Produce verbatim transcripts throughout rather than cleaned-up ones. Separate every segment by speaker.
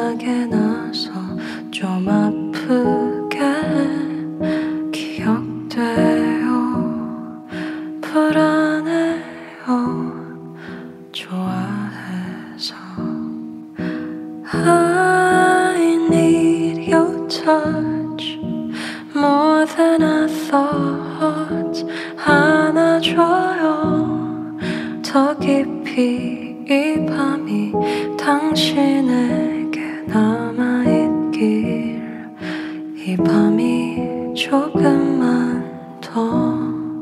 Speaker 1: 생각이 나서 좀 아프게 기억돼요. 불안해요. 좋아해서 I need your touch more than I thought. 안아줘요 더 깊이 이 밤이 당신에게 남아있길. 이 밤이 조금만 더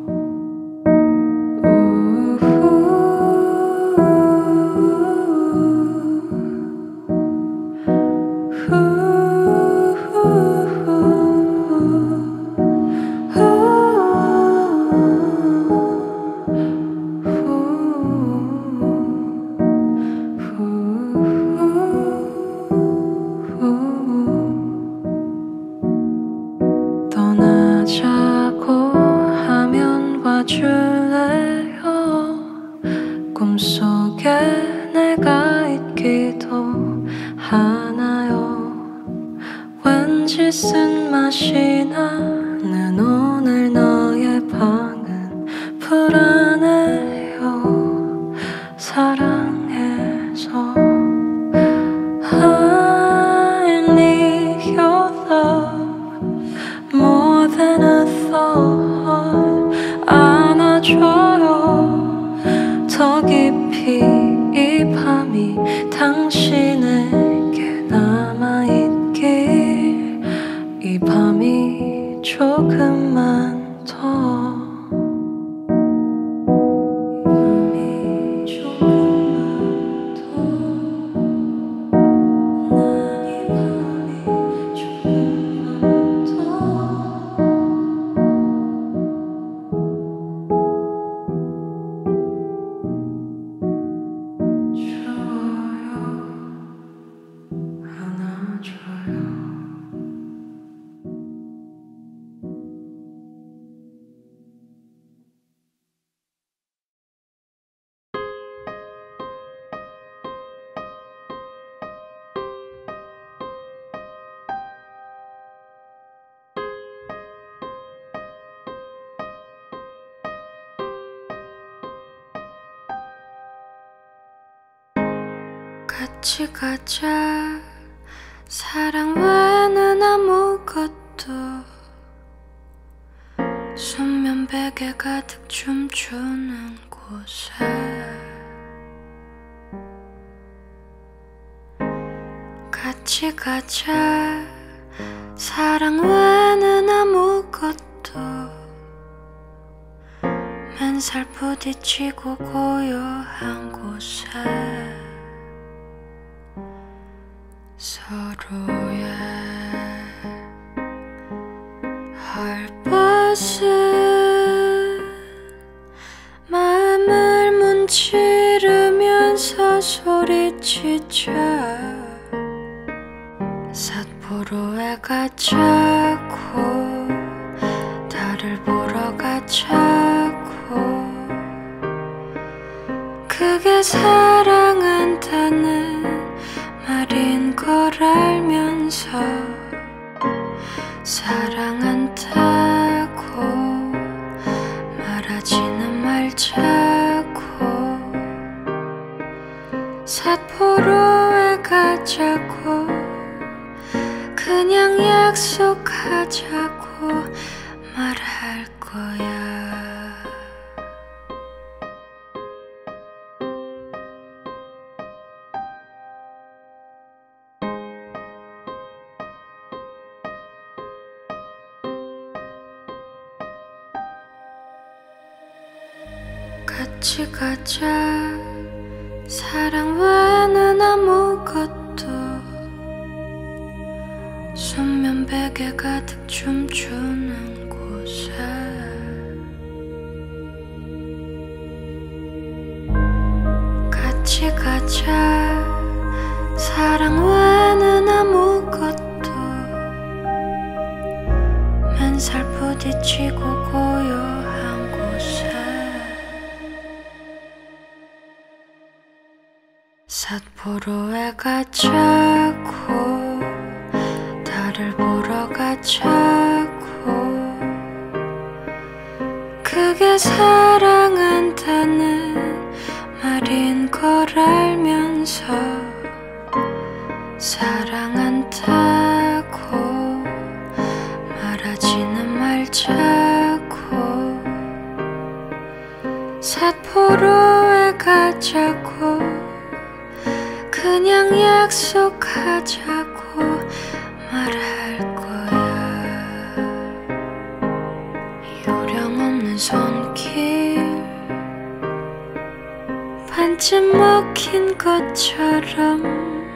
Speaker 1: 떠나자고 하면 와줄래요? 꿈속에 내가 있기도 하나요? 왠지 쓴맛이 나는 오늘 너의 방은 불안해요. 사랑해서 I need your love more than I thought. 안아줘요 더 깊이 이 밤이 당신에게 남아있길. 이 밤이 조금만 더 같이 가자. 사랑 외에는 아무것도. 수면 베개 가득 춤추는 곳에 같이 가자. 사랑 외에는 아무것도. 맨살 부딪히고 고요한 곳에 서로의 헐벗은 마음을 문지르면서 소리치자. 삿포로에 가자고 달을 보러 가자고. 그게 사랑한다는 말인 걸 알면서 사랑한다고 말하지는 말자고. 삿포로에 가자고 그냥 약속하자고 말할 거야. 같이 가자. 사랑 외에는 아무것도. 수면 베개 가득 춤추는 곳에 같이 가자. 사랑 외에는 아무것도. 맨살 부딪히고 고요한 곳에 삿포로에 가자고 하자고. 그게 사랑한다는 말인 걸 알면서 사랑한다고 말하지는 말자고. 삿포로에 가자고 그냥 약속하자고 말할 거야. 요령 없는 손길 반쯤 먹힌 것처럼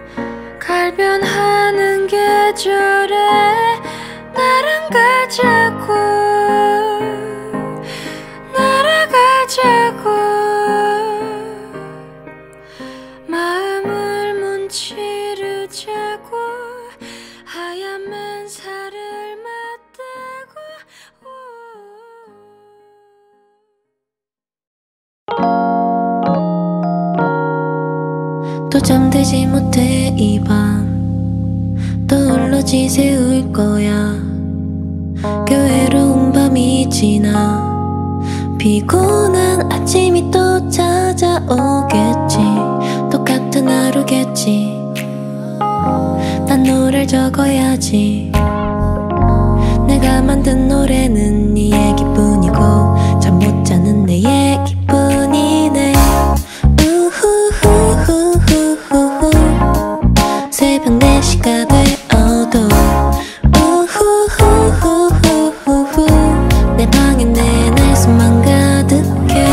Speaker 1: 갈변하는 계절에 나랑 가자고 날아가자고. 마음을 문지르자고 하얀 맨살을 맞대고.
Speaker 2: 또 잠들지 못해 이 밤 또 홀로 지새울 거야. 괴로운 밤이 지나 피곤한 아침이 또 찾아오겠지. 똑같은 하루겠지. 난 노래를 적어야지. 내가 만든 노래는 네 얘기뿐이고 잠 못 자는 내 얘기뿐이네. 우후후후후후 새벽 네 시가 되어도 우후후후후후 내 방에 내 날숨만 가득해.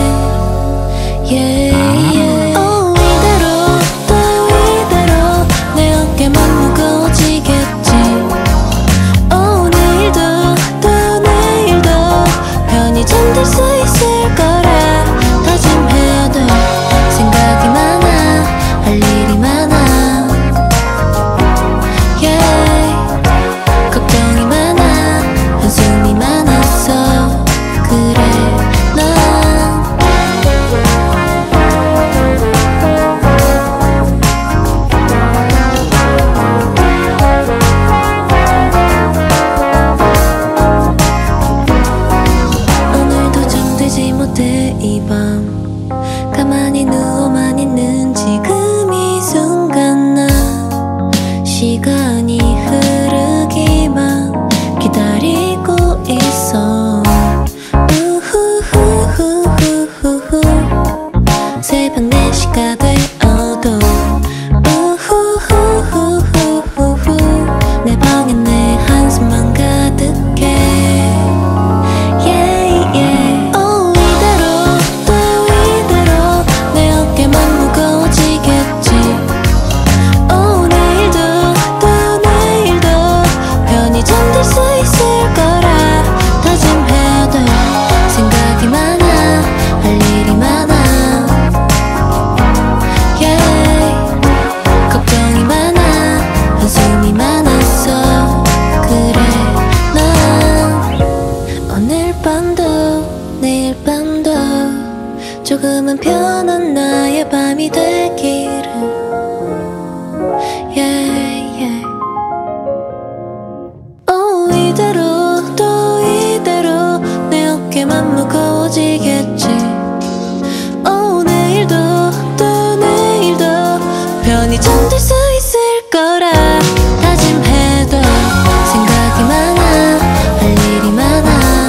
Speaker 2: yeah, yeah. 어, 이대로 또 이대로 내 어깨만 무거워지겠지. 어, 내일도 또 내일도 편히 잠들 수 있을 거라 다짐해야 돼. 생각이 많아 할 일이 많아. yeah. 걱정이 많아 한숨이 많았어. 그래 난 오늘도 잠들지 못해 이 밤 가만히 누워만 있는 지금 이 순간 난 시간이 흐르기만 기다리고 있어. 우후후후후후 새벽 네 시가 되어도 우후후후후후 내 방에 내 한숨만 가득해. yeah, yeah. 어, 이대로 또 이대로 내 어깨만 무거워지겠지. 어, 내일도 또 내일도 편히 잠들 수 있을 거라 다짐해야 돼. 생각이 많아 할 일이 많아. yeah. 걱정이 많아 한숨이 많았어. 그래 난 오늘 밤도 내일 밤도 조금은 편한 나의 밤이 되기를. yeah, yeah. 어, 이대로 또 이대로 내 어깨만 무거워지겠지. 어, 내일도 또 내일도 편히 잠들 수 있을 거라 다짐해도 생각이 많아 할 일이 많아.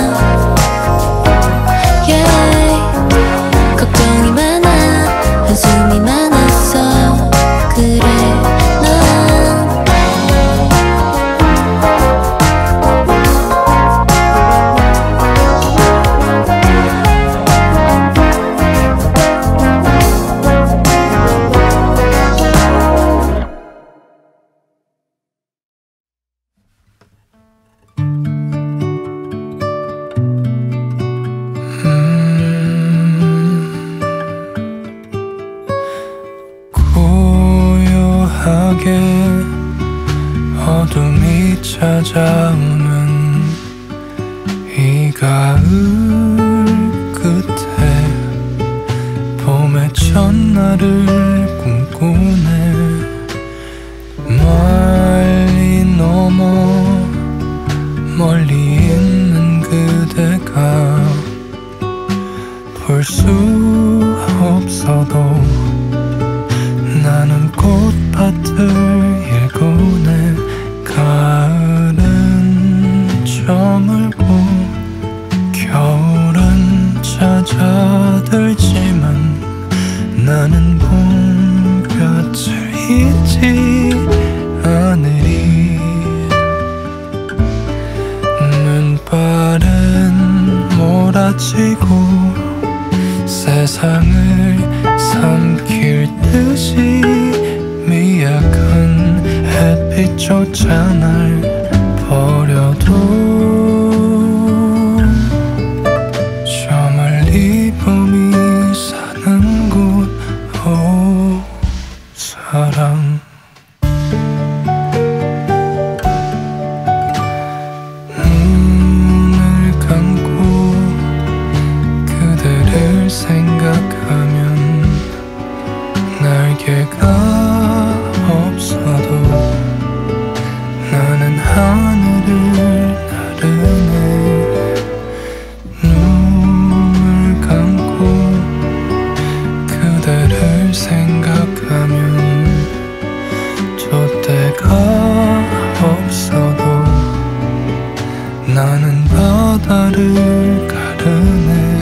Speaker 2: yeah. 걱정이 많아 한숨이 많았어. 그래 난
Speaker 3: 고요하게 어둠이 찾아오는 이 가을 끝에 봄의 첫날을 꿈꾸네. 멀리 넘어 빛조차 날 버려도 저 멀리 봄이 사는 곳 오 사랑 눈을 감고 그대를 생각하면 날개가 없어도 나는 하늘을 나르네. 눈을 감고 그대를 생각하면 돛대가 없어도 나는 바다를 가르네.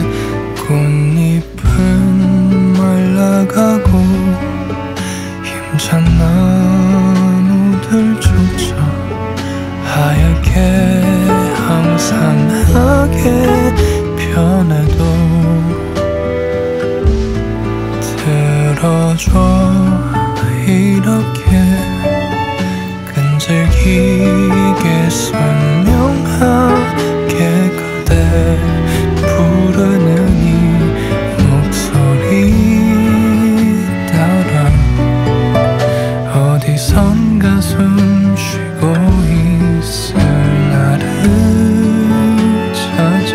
Speaker 3: 꽃잎은 말라가고 힘찬 나무들조차 하얗게 항상하게 변해도 들어줘 이렇게 끈질기게 선명하게 그대 부르는 이 목소리 따라 어디선가 숨 쉬고 있을 나를 찾아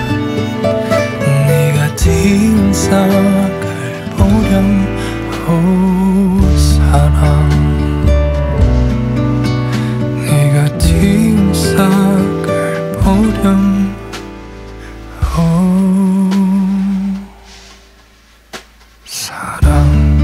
Speaker 3: 네가 띄운 싹을 보렴 오 사랑 네가 띄운 싹을 보렴 오 사랑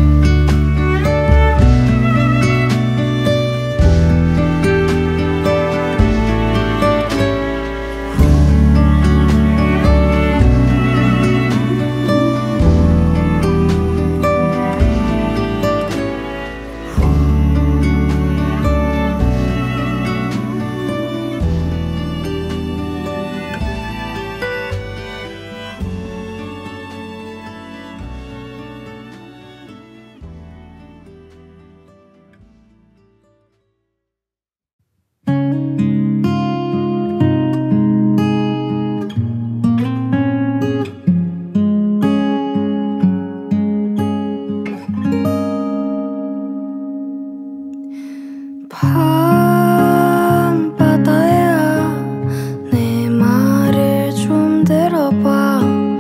Speaker 1: 밤바다야 내 말을 좀 들어봐.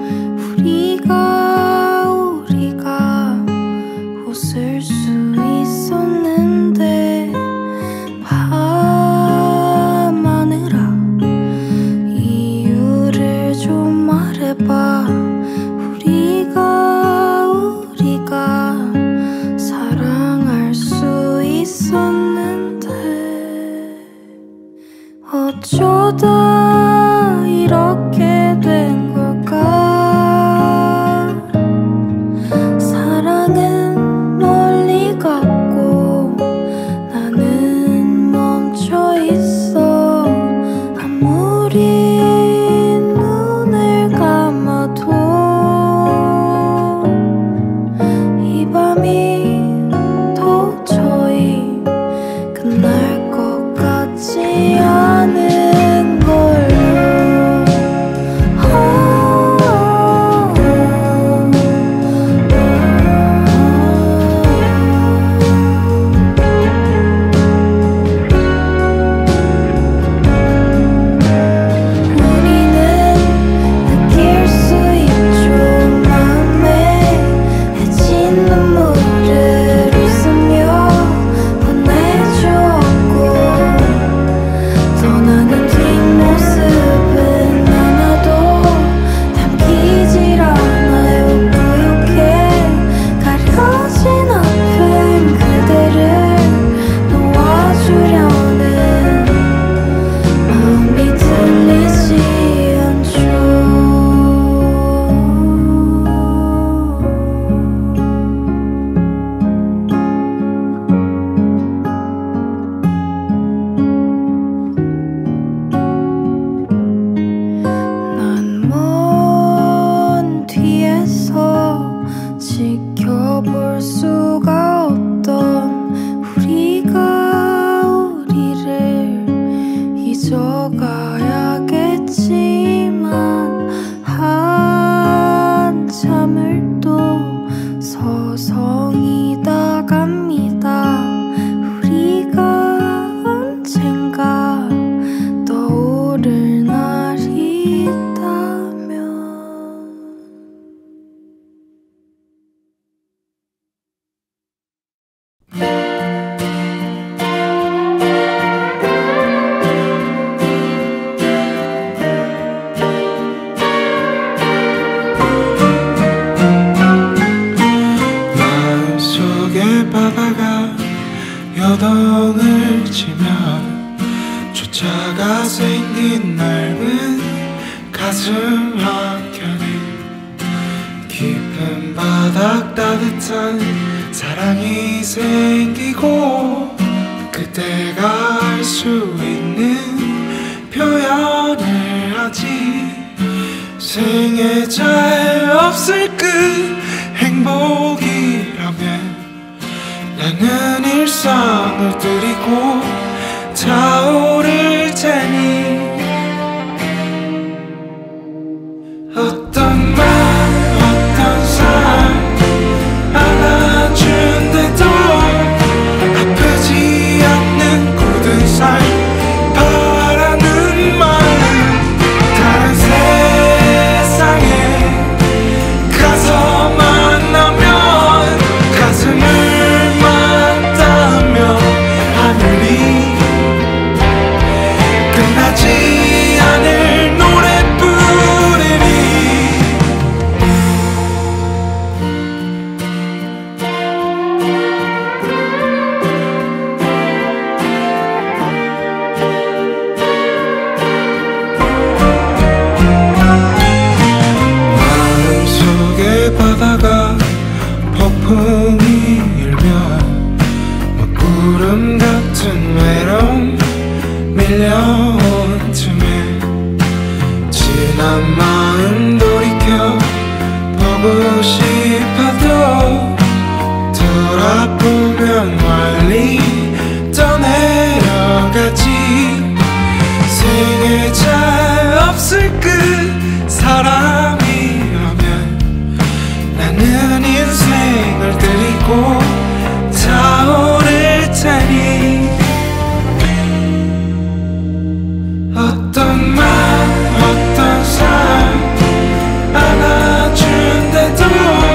Speaker 1: 우리가 우리가 웃을 수 있었는데 밤하늘아 이유를 좀 말해봐. 우리가 우리가 사랑할 수 있었는데 어쩌다 이렇게 된 걸까. 사랑은 멀리 갔고 나는 멈춰 있어. 아무리 눈을 감아도 이 밤이 도저히 끝날 것 같지 않은 걸로. 웃으며 보내주었고
Speaker 3: 생긴 넓은 가슴 한켠에 깊은 바닥 따뜻한 사랑이 생기고 그대가 알 수 있는 표현을 하지. 생애 잘 없을 그 행복이라면 나는 일상을 드리고 타오를 테니. 어떤 말 어떤 사람 안아준대도 아프지 않는 굳은 살 바라는 마음. 다른 세상에 가서 만나면 가슴을 맞닿으며 하늘이 끝나지 않을 노래 부르리. 마음속의 바다가 폭풍이 일면 먹구름 같은 외로움 밀려온 틈에 지난 마음 돌이켜 보고 싶어도 돌아보면 멀리 떠내려가지. 생애 잘 없을 그 사람이라면 나는 인생을 드리고 타오를 테니. 어떤 말 어떤 사람 안아준대도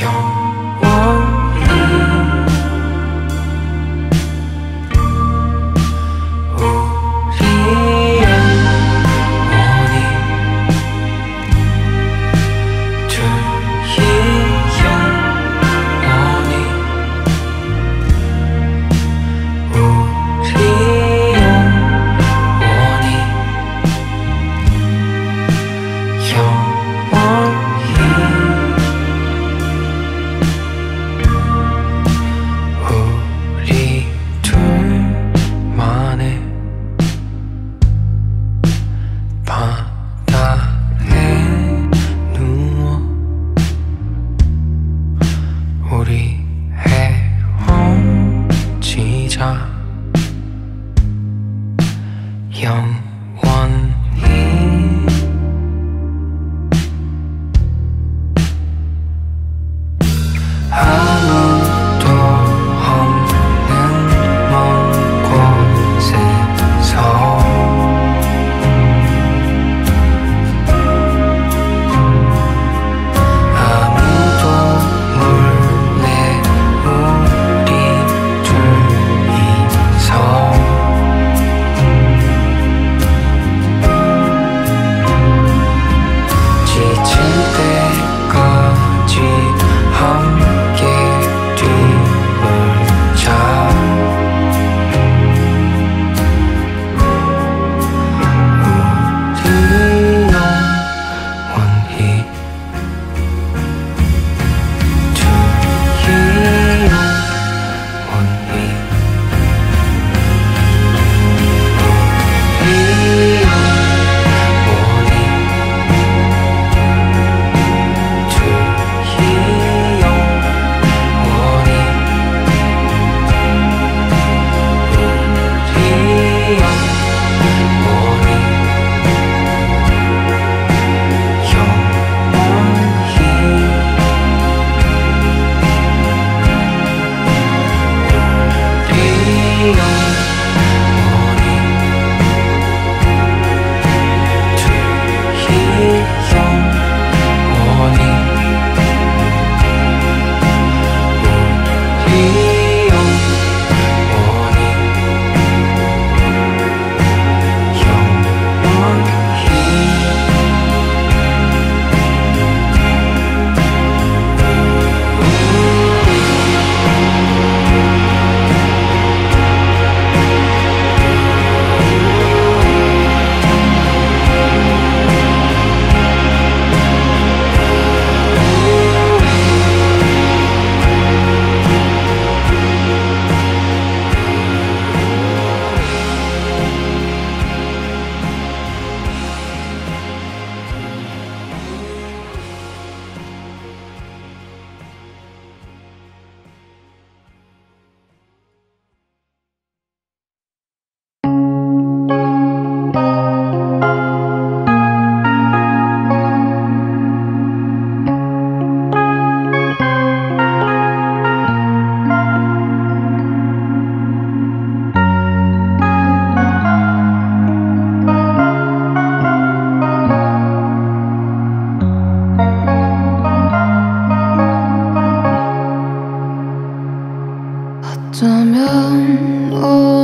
Speaker 1: 어쩌면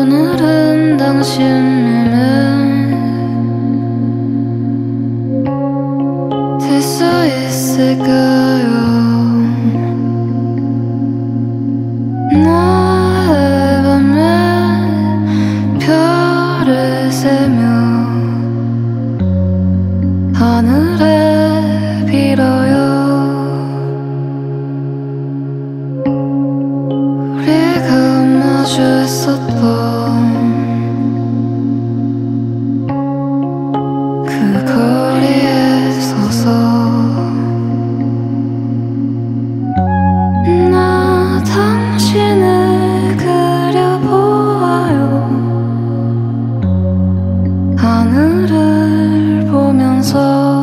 Speaker 1: 오늘은 당신 눈에 들 수 있을까요? 나의 밤에 별을 세며 하늘에 빌어요. 우리가 마주했었던 그 거리에 서서 나 당신을 그려보아요. 하늘을 보면서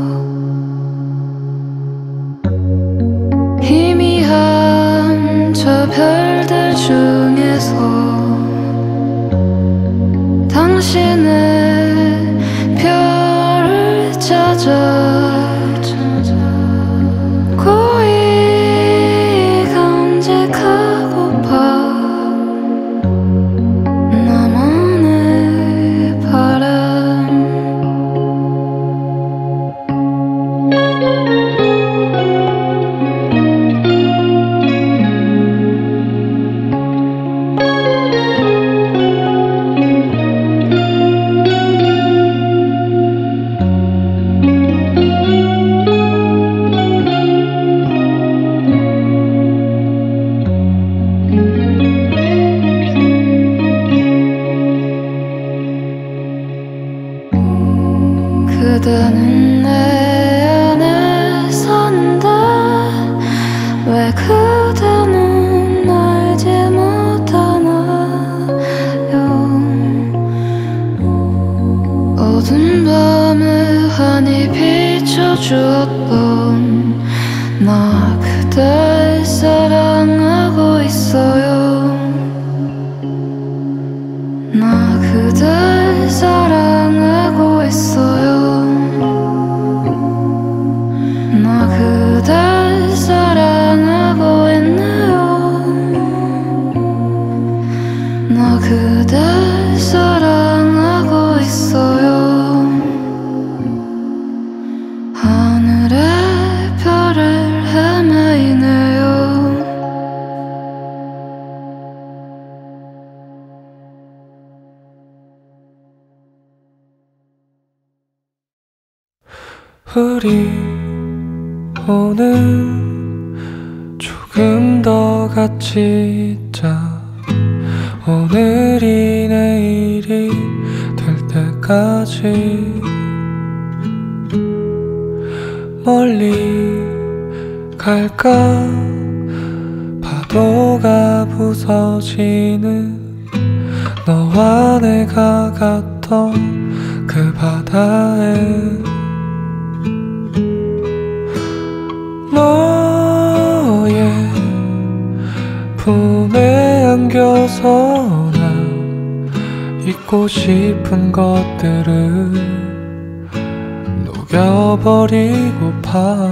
Speaker 1: 희미한 저 별들 중에서 당신의 별을 찾아 고이 왜 그대는 알지 못하나요? 어두운 밤을 환히 비춰주었던 나 그댈 사랑하고 있어요. 나 그댈 사랑하고 있어요. 나 그댈 사랑하고 있네요. 나 그댈 사랑하고 있어요. 하늘에 별을 헤매이네요.
Speaker 3: 우리 오늘 조금 더 같이 있자. 오늘이 내일이 될 때까지 멀리 갈까. 파도가 부서지는 너와 내가 갔던 그 바다에 너의 품에 안겨서 난 잊고 싶은 것들을 녹여버리고파.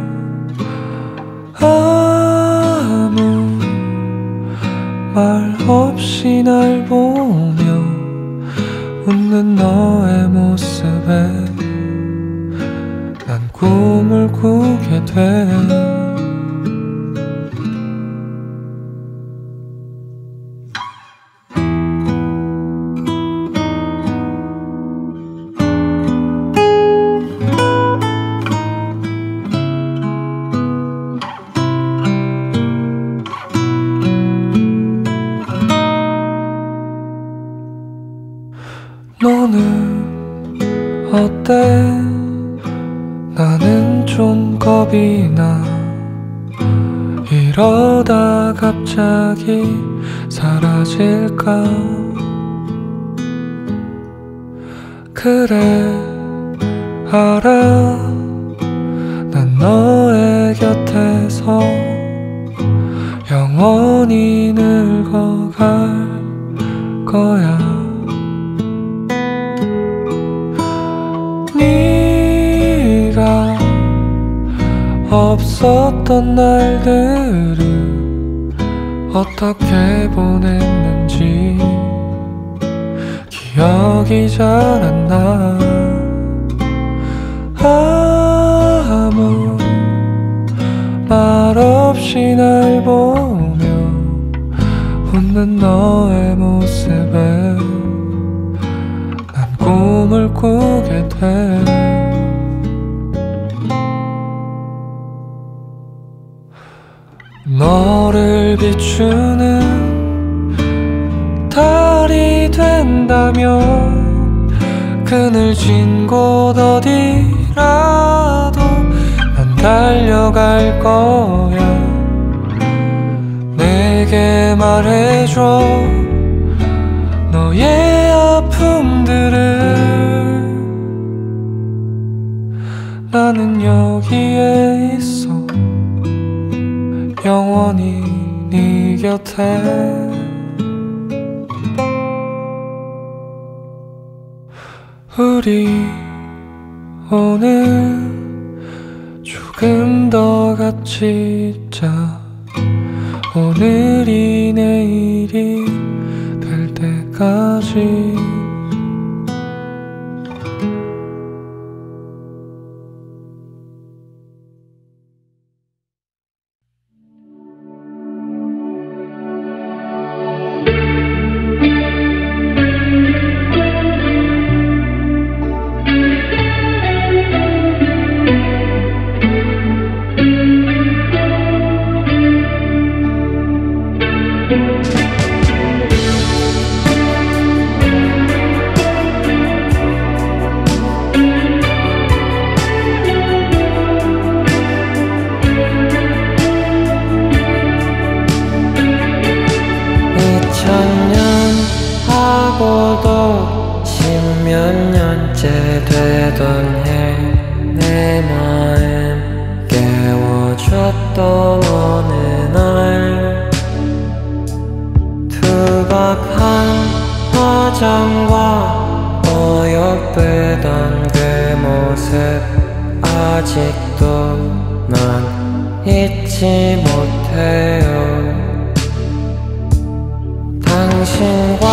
Speaker 3: 아무 말 없이 날 보며 웃는 너의 모습에 난 꿈을 꾸게 돼. 너는 어때? 나는 좀 겁이 나. 이러다 갑자기 사라질까. 그래 알아. 난 너의 곁에서 영원히 늙어갈 거야. 네가 없었던 날들을 어떻게 보냈는지 기억이 잘 안 나. 아무 말 없이 날 보며 웃는 너의 모습에 난 꿈을 꾸게 돼. 너를 비추는 달이 된다면 그늘진 곳 어디라도 난 달려갈 거야. 내게 말해줘 너의 아픔들을. 나는 여기에 있어 영원히 네 곁에. 우리 오늘 조금 더 같이 있자. 오늘이 내일이 될 때까지.
Speaker 4: 빼던 해 내 마음 깨워줬던 어느 날 투박한 화장과 어여쁘던 그 모습 아직도 난 잊지 못해요. 당신과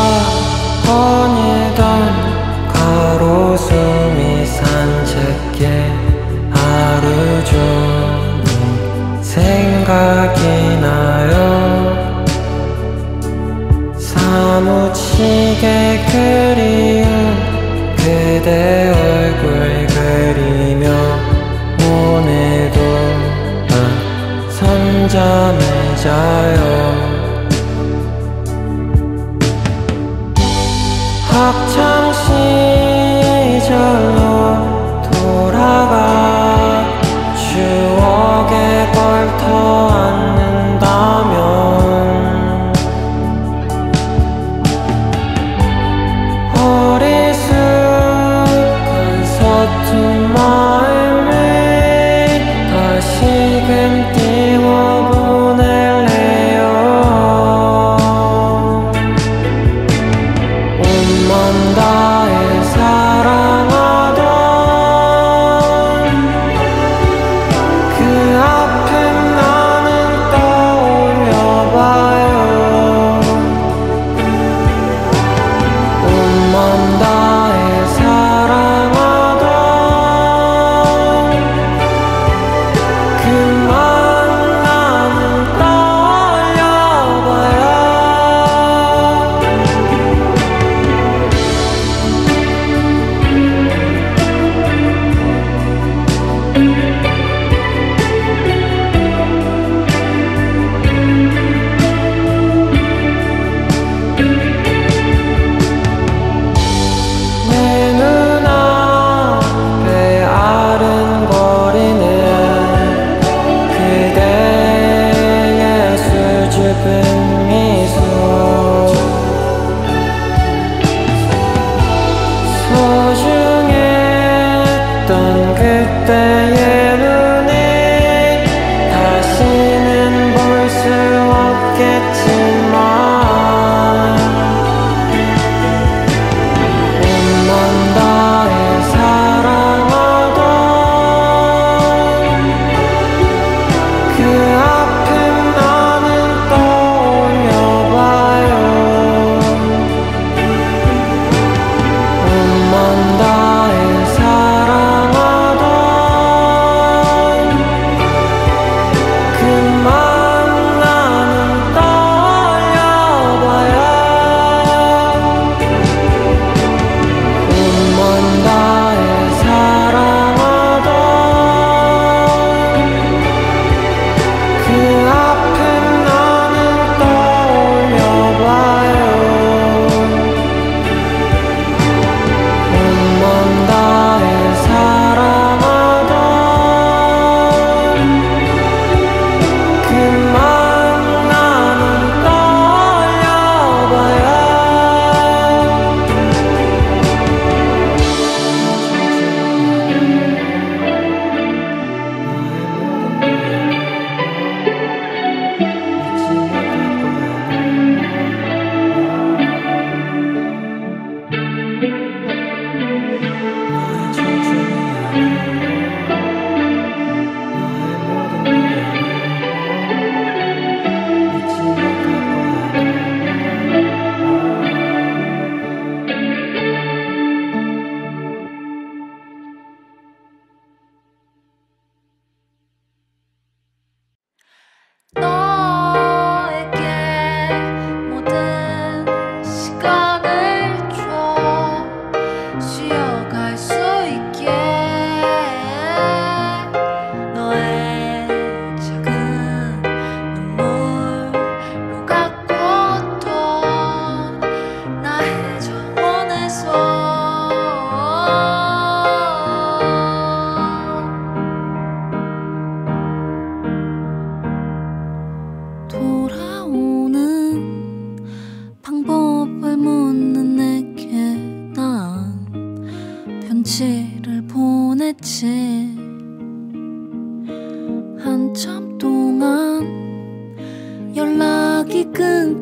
Speaker 4: 거닐던 가로수미 산책길 하루 종일 생각이 나요. 사무치게 그리운 그대 얼굴 그리며 오늘도 난 선잠을 자요. 학창 시절로 돌아가 추억에 걸터 앉는다면 어리숙한 서툰 마음을 다시금 띄워보낼래요. 온만 다해서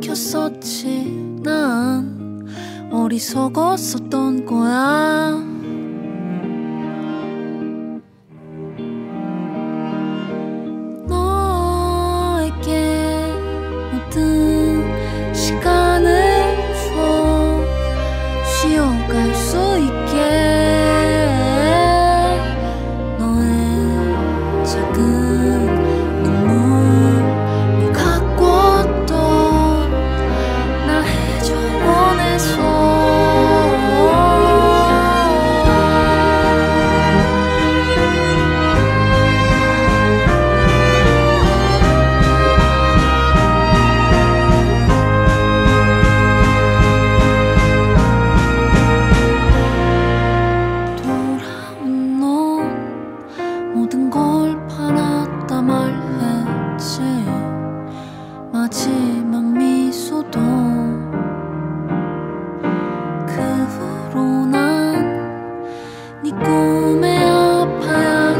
Speaker 2: 막혔었지. 난 어리석었었던 거야. 너에게 모든 시간을 줘 쉬어갈 수 있게. 너의 작은 눈물을 갖고 또 날 해줘 원해서. 돌아온 넌 모든 걸 팔았다 말했지. 마지막 미소도. 그 후로 난 네 꿈에 아파야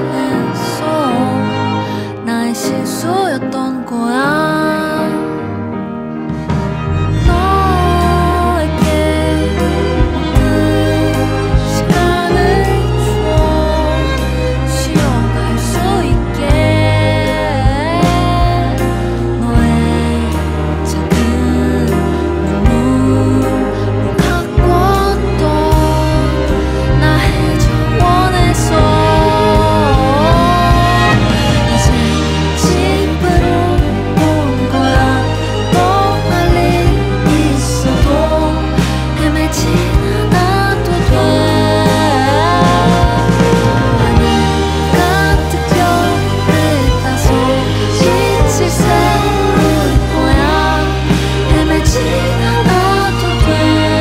Speaker 2: 했어. 나의 실수였던 거야. 너에게 모든 시간을 줘 쉬어갈 수 있게. 너의 작은 눈물을 갖고 또 나 해줘 원해서. 이제 집으로 온 거야. 또 할 일 있어도 헤매진 않아도 돼. 하늘 같은 별을 따서 빛을 세울 거야. 헤매진 않아도 돼.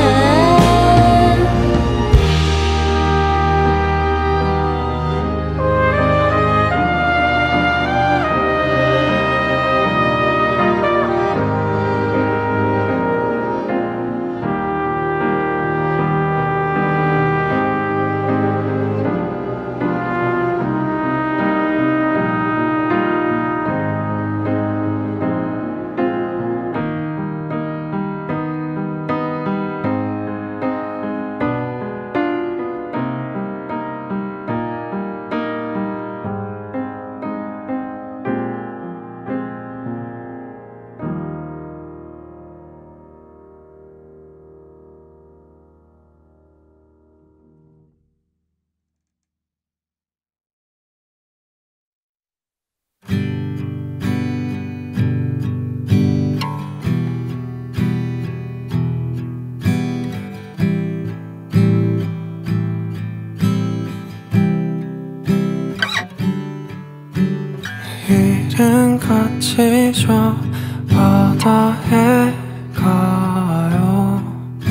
Speaker 3: 내일은 같이 저 바다에 가요.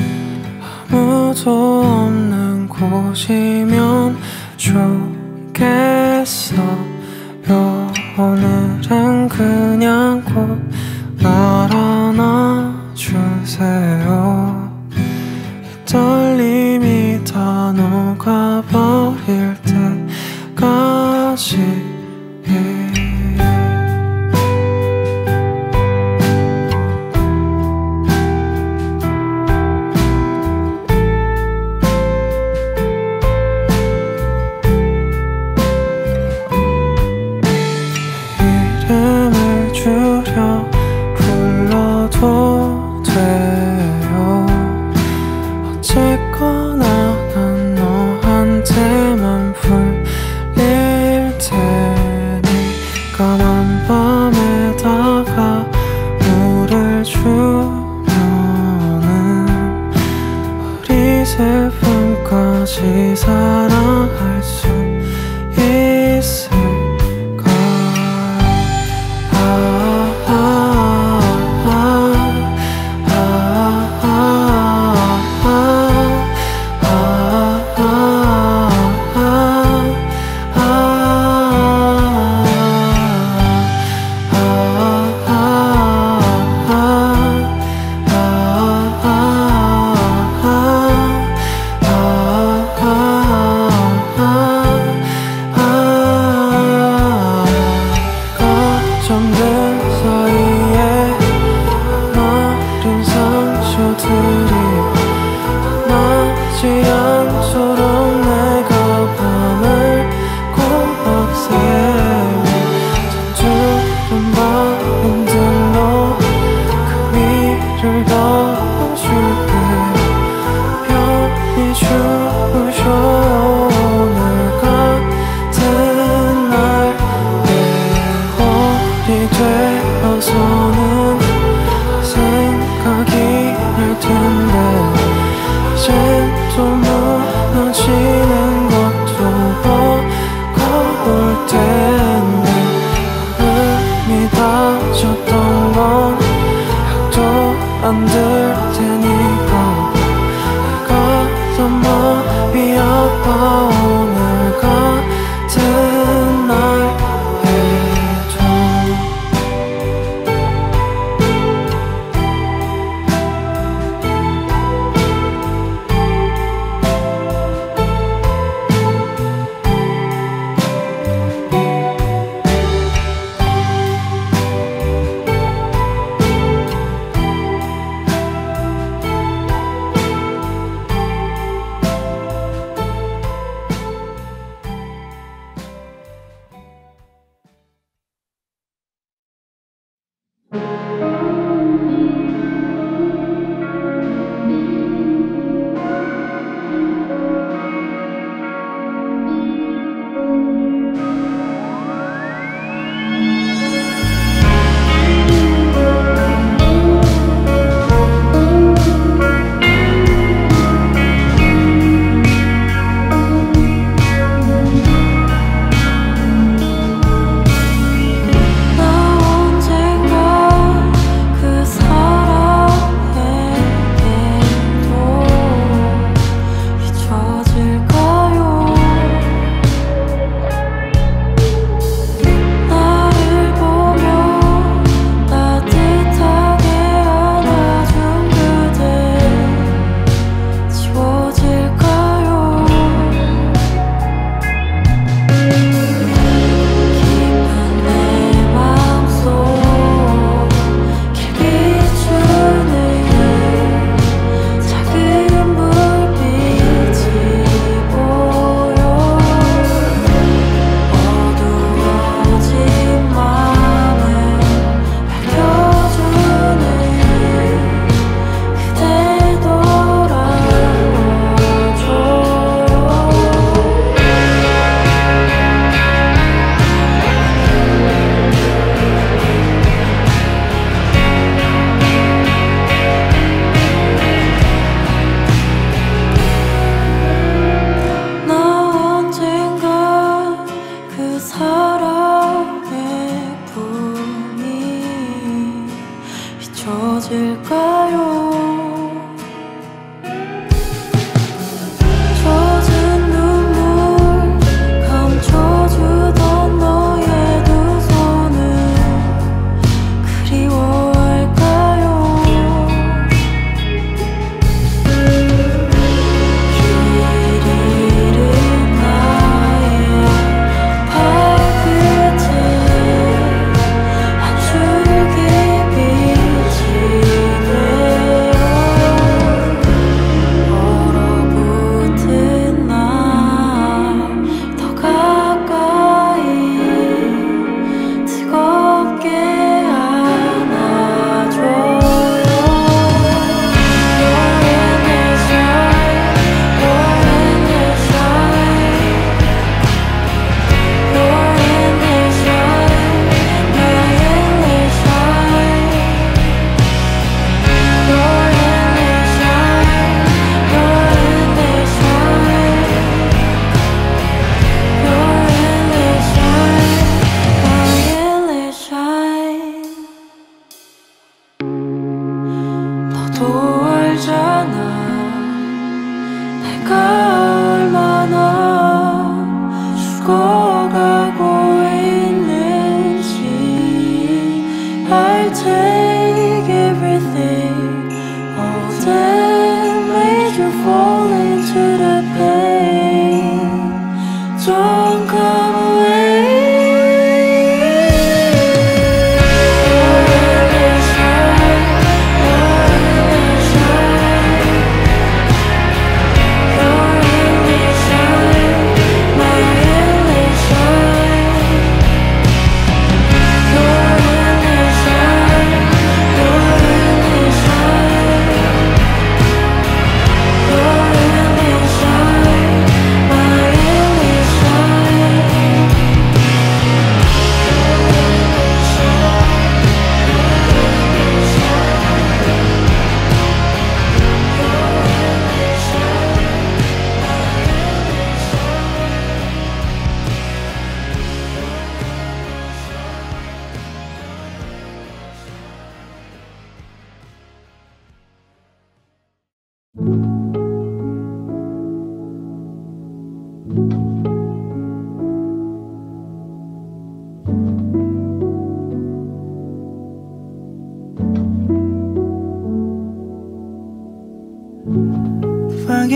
Speaker 3: 아무도 없는 곳이면 좋겠어요. 오늘은 그냥 꼭 날 안아주세요. 이 떨림이 다 녹아버릴 때까지. 이름을 주 사라졌던 건 약도 안 들 테니까 내가 더 마음이 아파 오늘 같은 날에도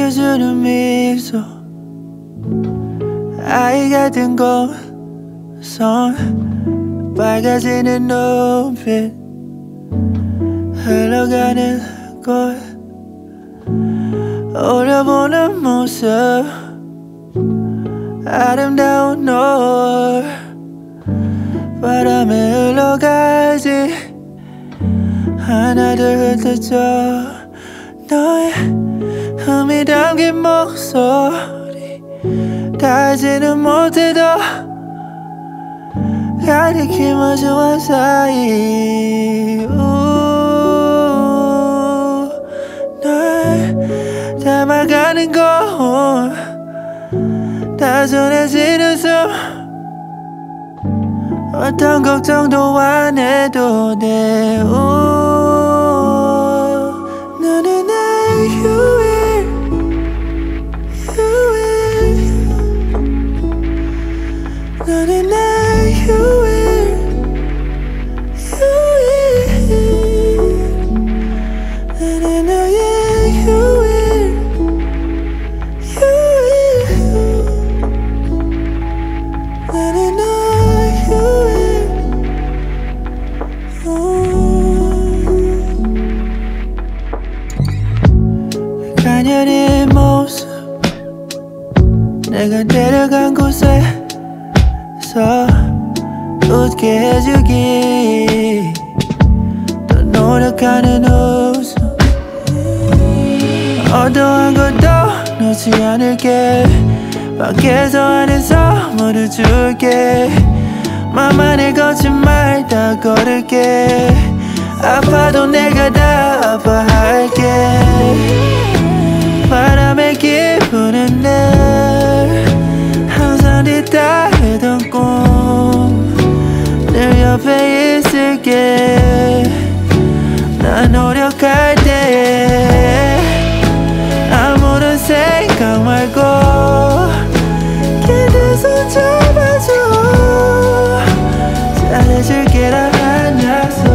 Speaker 3: 안겨주는 미소 아이 같은 곡선 밝아지는 눈빛 흘러가는 꽃 오려보는 모습 아름다운 노을 바람에 흘러가지 하나 둘 흩어져 너의 흠이 담긴 목소리 닿지는 못해도 가리키마저한 사이 날 닮아가는 건 다전해지는 숨 어떤 걱정도 안 해도 돼 너는 나의 휴일 휴일 너는 나의 휴일 휴일 나는 너의 휴일 휴일 나는 너의 휴일 가녀린 모습 내가 데려간 곳에서 웃게 해주기 더 노력하는 웃음 어떠한 것도 놓지 않을게 밖에서 안에서 모두 줄게 맘만의 거짓말 다 걸을게 아파도 내가 다 아파할게 바람에 기부는 날 항상 뒤따르던 꿈 늘 옆에 있을게 난 노력할 때 아무런 생각 말고 기대서 잡아줘 잘해줄게라 한 약속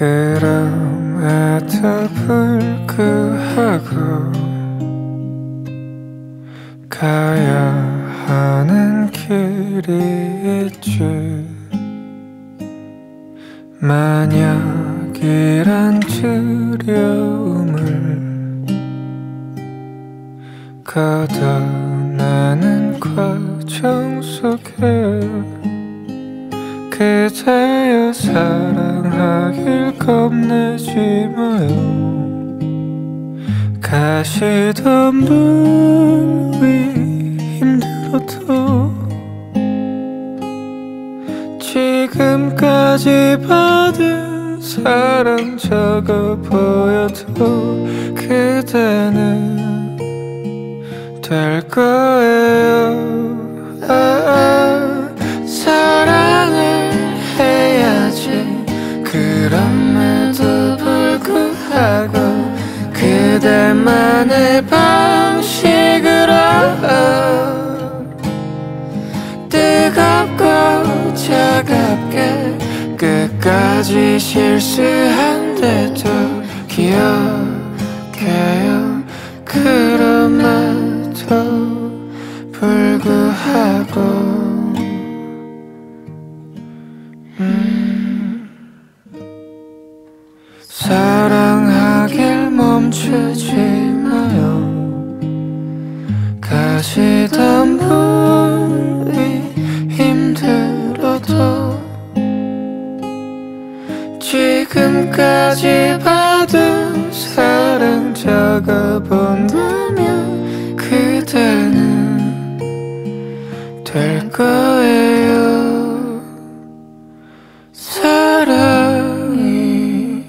Speaker 4: 그럼에도 불구하고 가야 하는 길이 있지. 만약 이런 두려움을 걷어내는 과정 속에 그대여 사랑하길 겁내지 마요. 가시던 분이 힘들어도 지금까지 받은 사랑 적어 보여도 그대는 될 거예요. 아, 아, 사랑을 해야지. 그럼에도 불구하고 그대만의 방식으로 뜨겁고 차갑게 끝까지 실수한데도 기억해요. 그럼에도 불구하고 음, 사랑하길 멈추지 마요. 가시던 분이 힘들어도 지금까지 받은 사랑 적어본다면 그대는 될 거예요. 사랑이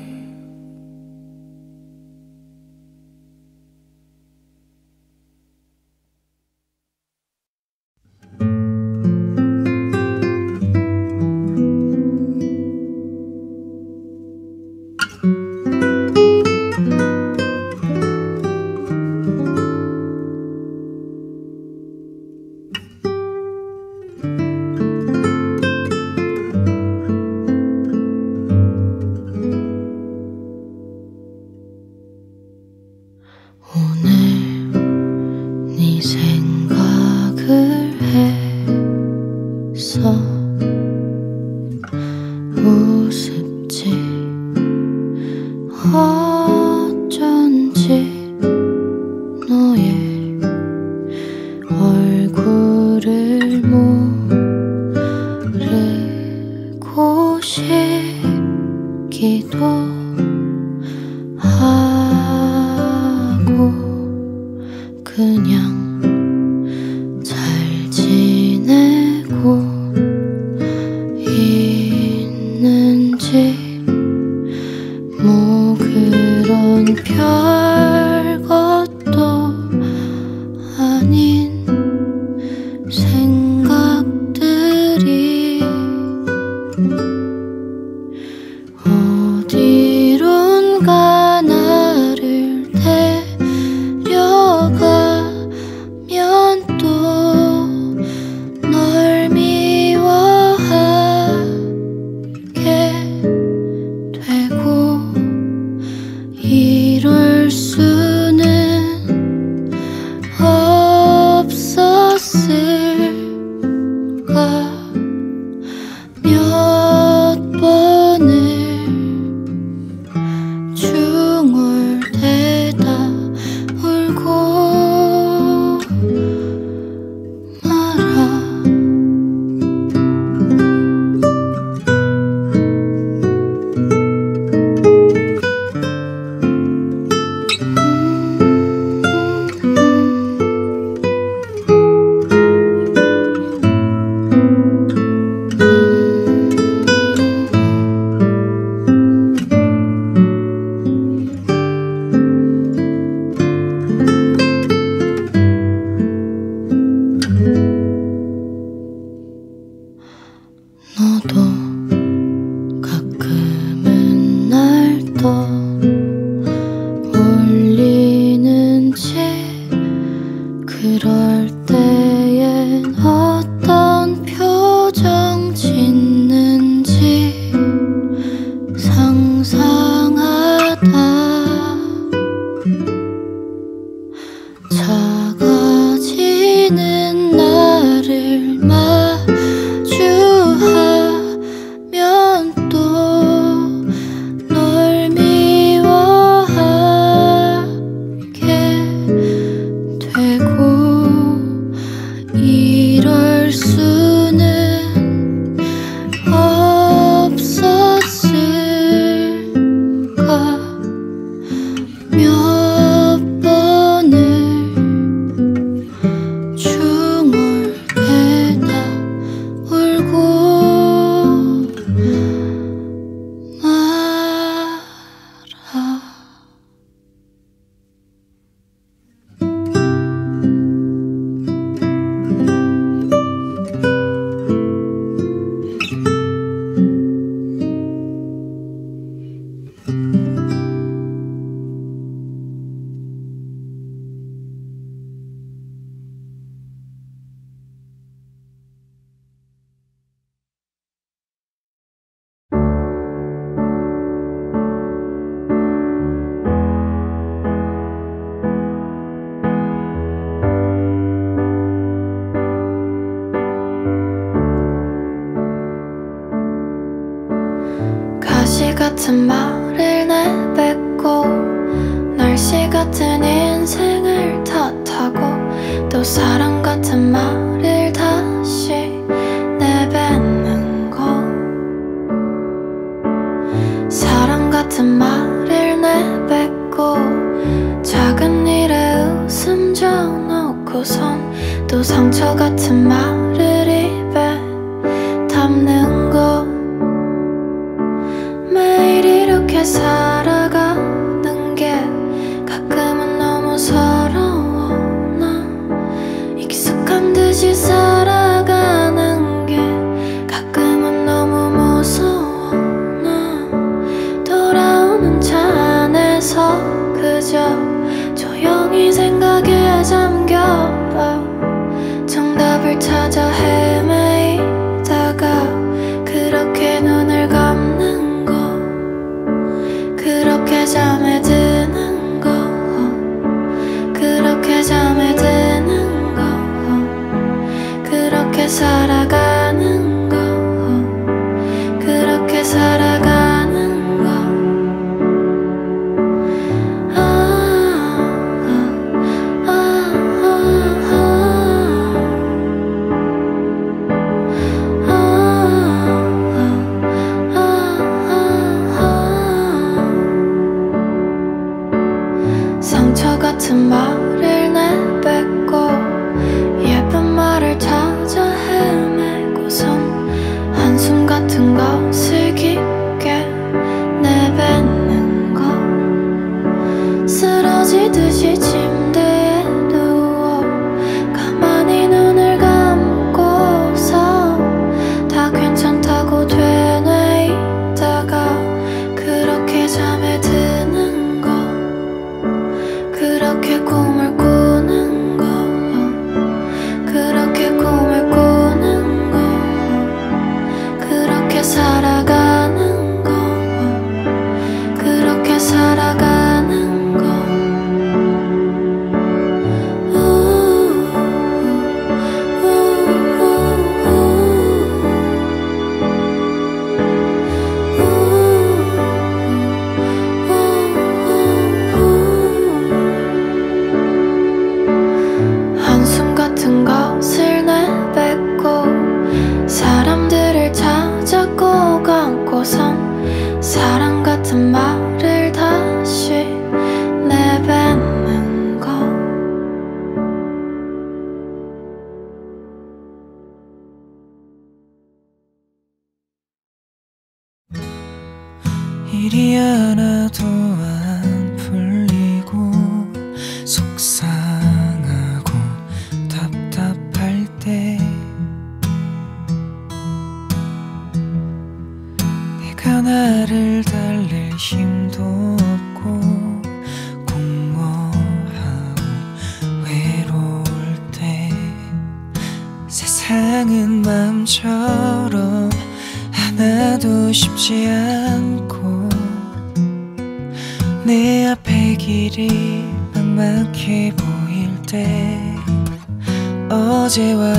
Speaker 2: 상상
Speaker 1: 지는 나를 마주하면 또 널 미워하게 되고 이럴 수는 없었을까 몇 번을 중얼대다 울고 말아. 가시 같은 말을 내뱉고 날씨 같은 인생을 탓하고 또 사랑 같은 말을 다시 내뱉는 거 사랑 같은 말을 내뱉고 작은 일에 웃음 져놓고선 또 상처 같은 말을 입에 담는 거 매일 이렇게 살아가는 게 가끔은 너무 서러워. 나 익숙한 듯이 살아가는 게 가끔은 너무 무서워. 나 돌아오는 차 안에서 그저 조용히 생각에 잠겨 정답을 찾아 헤매이다가 그렇게 눈을 감는 그렇게 잠에 드는 거 그렇게 잠에 드는 거 그렇게 살아가는 거 그렇게 살아가는 거 아, 아, 아, 아, 아, 아, 아, 상처 같은 말을 내뱉고 예쁜 말을 찾아 헤매고선 한숨 같은 것을 깊게 내뱉는 거 쓰러지듯이 침대에 누워 가만히 눈을 감고서 다 괜찮다고 되뇌이다가 그렇게 잠에 드는 거 그렇게 꿈을 꾸는 거 그렇게 꿈을 꾸는 거 그렇게 살아가는 거 그렇게 살아가는 거 우, 우, 우, 우, 우, 우, 우, 한숨 같은 것을 내뱉고 사람들을 찾아 꼭 안고선 사랑 같은 말을 다시 내뱉는 거
Speaker 3: 일이 하나도 안 풀리고 속상하고 답답할 때 내가 나를 달랠 힘도 없고 공허하고 외로울 때 세상은 마음처럼 하나도 쉽지 않고 내 앞에 길이 막막해 보일 때 어제와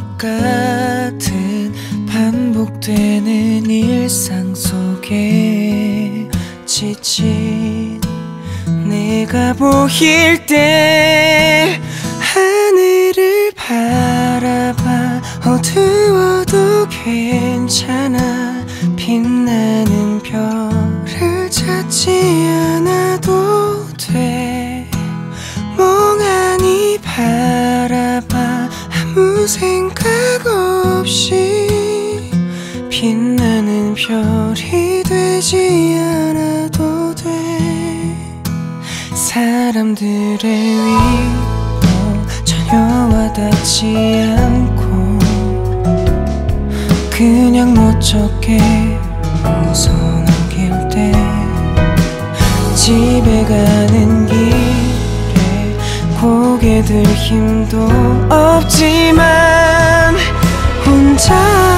Speaker 3: 똑같은 반복되는 일상 속에 지친 내가 보일 때 하늘을 바라봐. 어두워도 괜찮아. 빛나는 별을 찾지 않아도 돼. 멍하니 바라봐. 아무 생각 없이 빛나는 별이 되지 않아도 돼. 사람들의 위로 전혀 와닿지 않고 그냥 멋쩍게 웃어넘길 때 집에 가는 길에 고개 들 힘도 없지만 혼자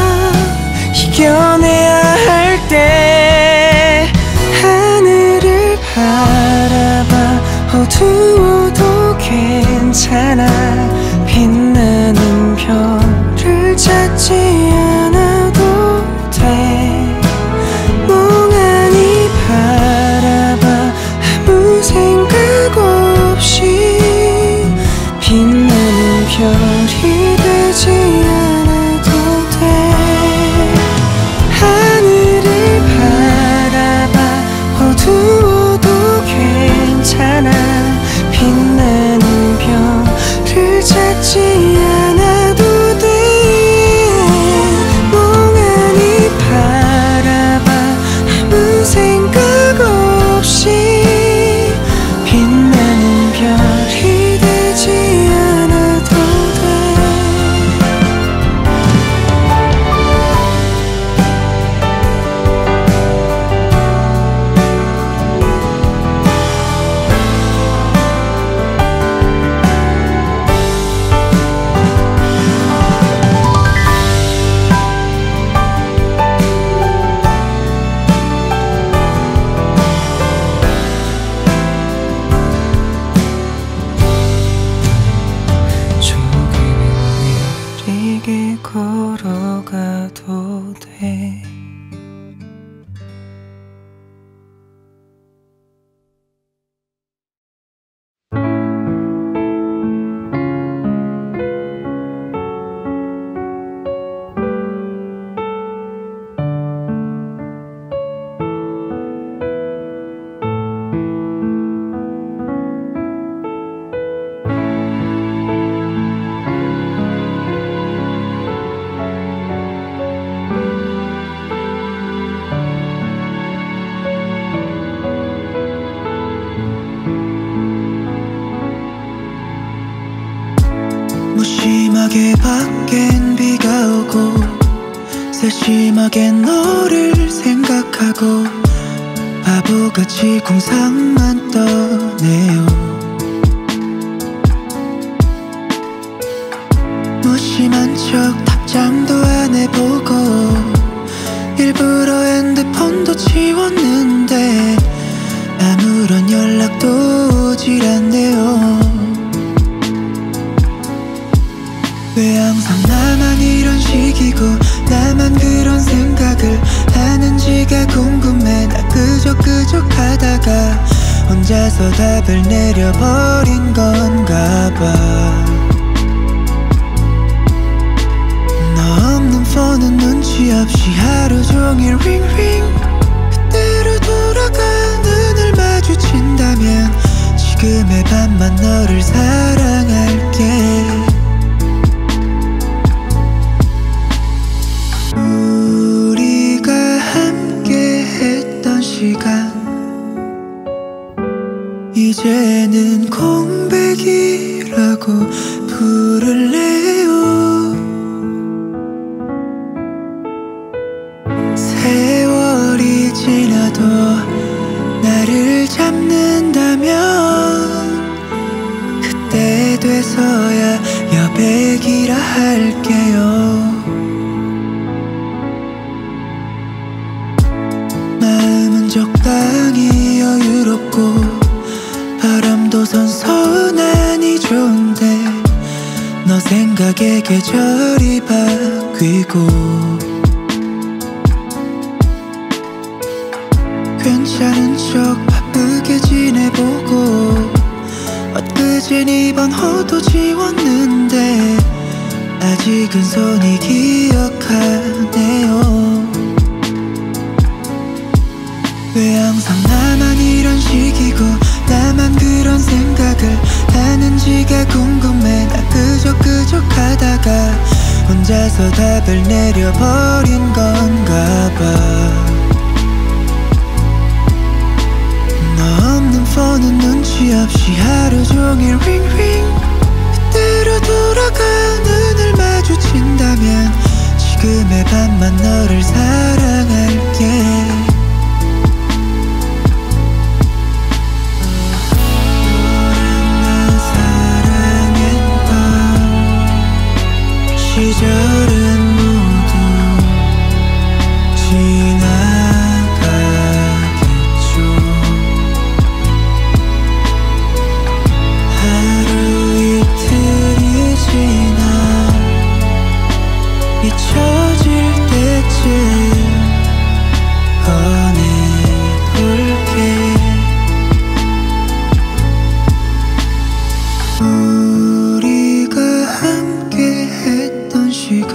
Speaker 3: 이겨내야 할 때 하늘을 바라봐. 어두워도 괜찮아. 빛나는 별을 찾지 않아도 돼. 멍하니 바라봐. 아무 생각 없이 빛나는 별이 되지 않아도 돼. 하늘을 바라봐. 어두워도 괜찮아. 빛나는 별을 찾지 않아도 돼. 멍하니 바라봐. 아무 생각 없이 빛나는 별이 되지 않아도 돼. 조금은 느리게 걸어가도 돼. 무심하게 밖엔 비가 오고 세심하게 너를 생각하고 바보같이 공상만 떠네요. 무심한 척 답장도 안 해보고 일부러 핸드폰도 지웠는데 아무런 연락도 오질 않네요. 왜 항상 나만 이런 식이고 나만 그런 생각을 하는지가 궁금해. 나 그저 그저 하다가 혼자서 답을 내려버린 건가 봐. 너 없는 폰은 눈치 없이 하루 종일 링링. 그때로 돌아가 눈을 마주친다면 지금의 밤만 너를 사랑할게. 우리가 함께 했던 시간 이제는 공백이라고 부를래요. 세월이 지나도 나를 잡는다면 그때 돼서야 여백이라 할게요. 마음은 적당히 여유롭고 바람도 선선하니 좋은데 너 생각이 이상하게 계절이 바뀌고 괜찮은 척 바쁘게 지내보고 엊그젠 이번 호도 지웠는데 아직은 손이 기억하네요. 왜 항상 나만 이런 식이고 나만 그런 생각을 하는지가 궁금해. 나 그저 그저 하다가 혼자서 답을 내려버린 건가 봐. 너 없는 폰은 눈치 없이 하루 종일 링링. 그때로 돌아가 눈을 마주친다면 지금의 밤만 너를 사랑할게. 시절은 모두 지나가겠죠. 하루 이틀이 지나 잊혀질 때쯤 꺼내볼게. 우리가 함께 했던 시간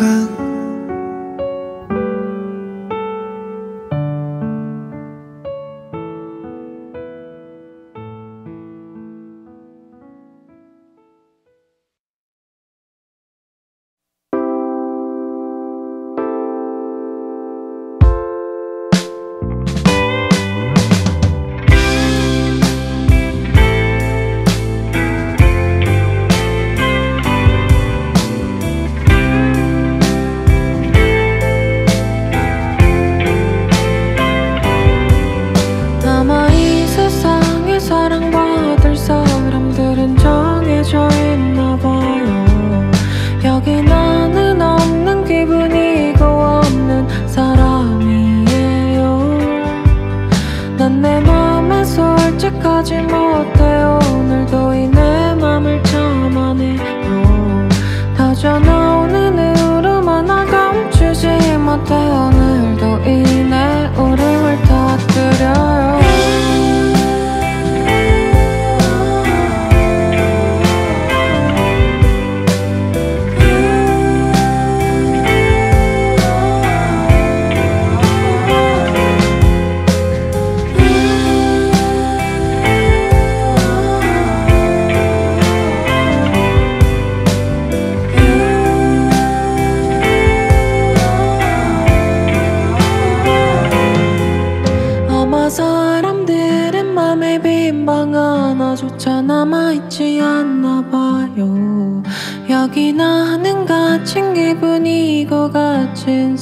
Speaker 2: 여기 나는 갇힌 기분이고 갇힌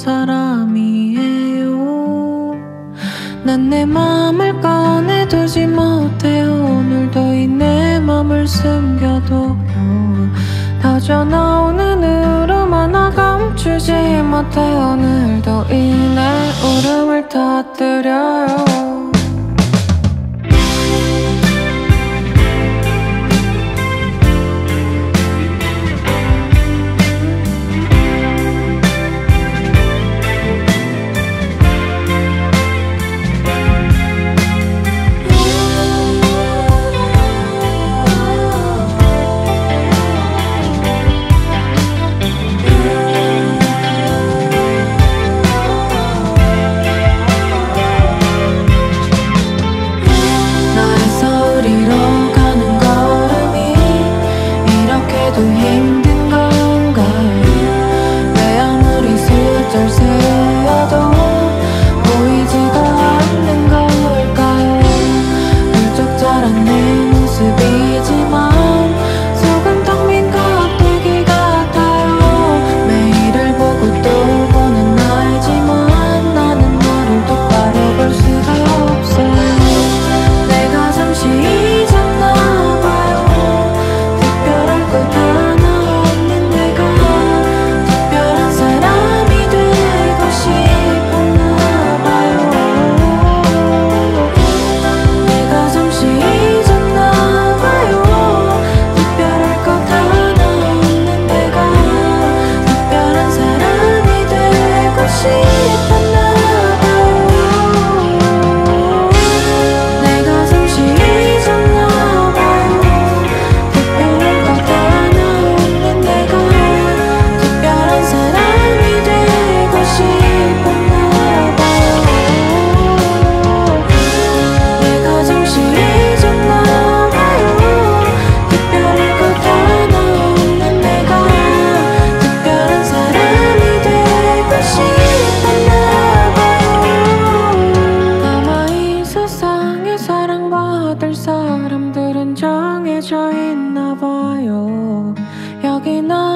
Speaker 2: 사람이에요. 난 내 맘을 꺼내두지 못해. 오늘도 이 내 맘을 숨겨둬요. 터져나오는 울음 하나 감추지 못해. 오늘도 이 내 울음을 터뜨려요. 여기 너